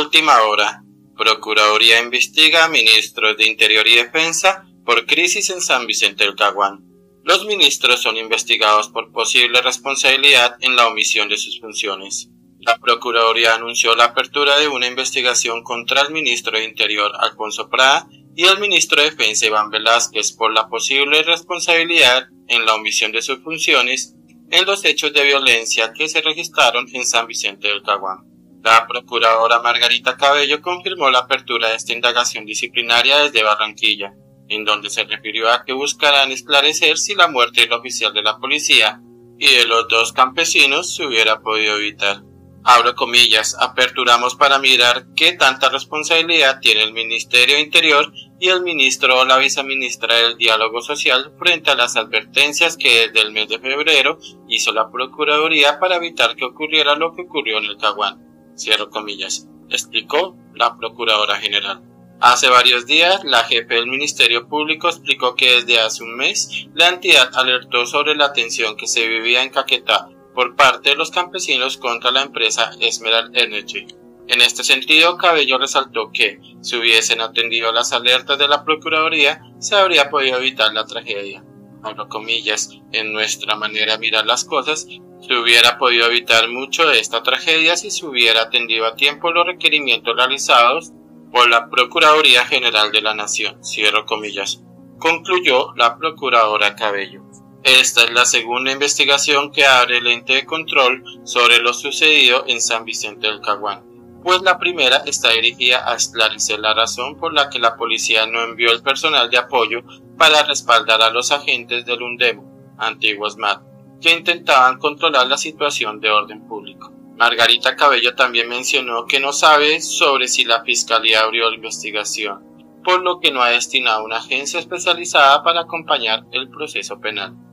Última hora. Procuraduría investiga a ministros de Interior y Defensa por crisis en San Vicente del Caguán. Los ministros son investigados por posible responsabilidad en la omisión de sus funciones. La Procuraduría anunció la apertura de una investigación contra el ministro de Interior, Alfonso Prada, y el ministro de Defensa, Iván Velázquez, por la posible responsabilidad en la omisión de sus funciones en los hechos de violencia que se registraron en San Vicente del Caguán. La procuradora Margarita Cabello confirmó la apertura de esta indagación disciplinaria desde Barranquilla, en donde se refirió a que buscarán esclarecer si la muerte del oficial de la policía y de los dos campesinos se hubiera podido evitar. Abro comillas, aperturamos para mirar qué tanta responsabilidad tiene el Ministerio de Interior y el ministro o la viceministra del Diálogo Social frente a las advertencias que desde el mes de febrero hizo la Procuraduría para evitar que ocurriera lo que ocurrió en el Caguán. Cierro comillas, explicó la Procuradora General. Hace varios días, la jefe del Ministerio Público explicó que desde hace un mes la entidad alertó sobre la tensión que se vivía en Caquetá por parte de los campesinos contra la empresa Esmeralda Energy. En este sentido, Cabello resaltó que, si hubiesen atendido las alertas de la Procuraduría, se habría podido evitar la tragedia. Abro comillas, en nuestra manera de mirar las cosas, se hubiera podido evitar mucho de esta tragedia si se hubiera atendido a tiempo los requerimientos realizados por la Procuraduría General de la Nación, cierro comillas, concluyó la Procuradora Cabello. Esta es la segunda investigación que abre el ente de control sobre lo sucedido en San Vicente del Caguán, pues la primera está dirigida a esclarecer la razón por la que la policía no envió el personal de apoyo para respaldar a los agentes del UNDEMO, antiguo SMAT, que intentaban controlar la situación de orden público. Margarita Cabello también mencionó que no sabe sobre si la Fiscalía abrió la investigación, por lo que no ha destinado una agencia especializada para acompañar el proceso penal.